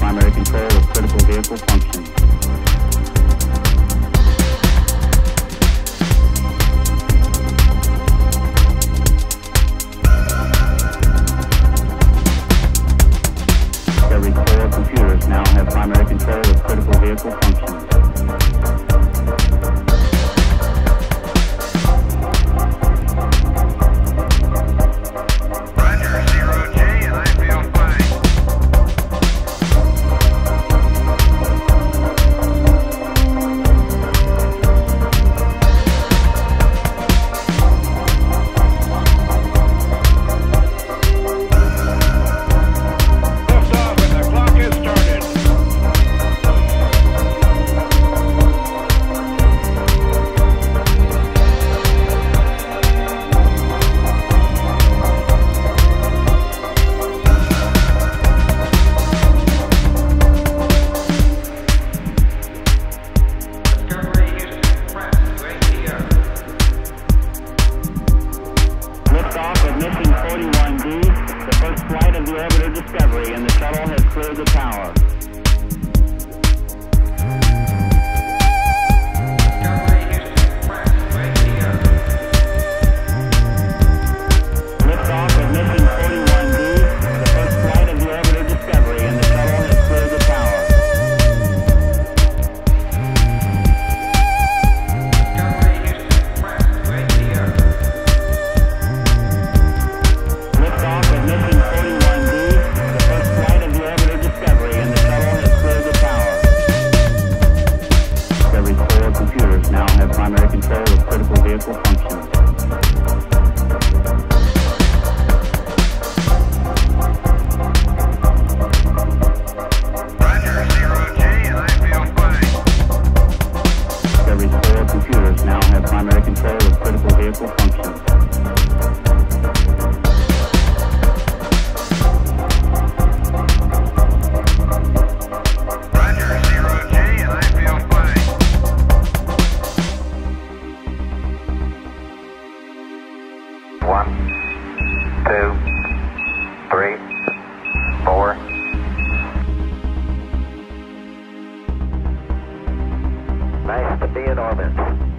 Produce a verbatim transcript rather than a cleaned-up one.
primary control of critical vehicle functions. Every four computers now have primary control of critical vehicle functions. Discovery, and the shuttle has cleared the tower. Liftoff of mission forty-one D, the first flight of the orbiter Discovery, and the shuttle has cleared the tower. Liftoff of mission forty-one D, computers now have primary control of critical vehicle functions. Roger, zero J, and I feel fine. Every four computers now have primary control of critical vehicle functions. One, two, three, four. Nice to be in orbit.